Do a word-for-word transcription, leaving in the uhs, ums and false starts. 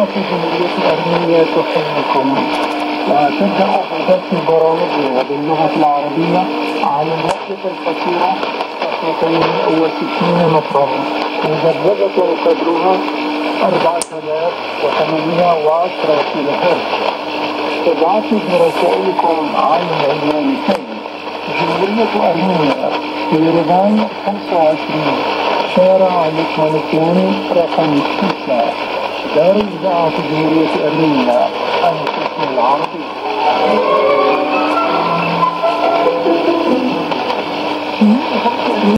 إذاعة جمهورية أرمينيا تحييكم وتبدأ أحداث برامجها باللغة العربية على الوحدة القصيرة اثنتين وستين مترا مدببة قدرها أربعة آلاف وثمانمائة وعشرة كيلو هرتز. ابعثوا برسائلكم على العنوان التالي: جمهورية أرمينيا في ريفان خمسة وعشرين شارع لقمان الثاني رقم تسعة، دار إذاعة جمهورية أرمينيا القسم العربي.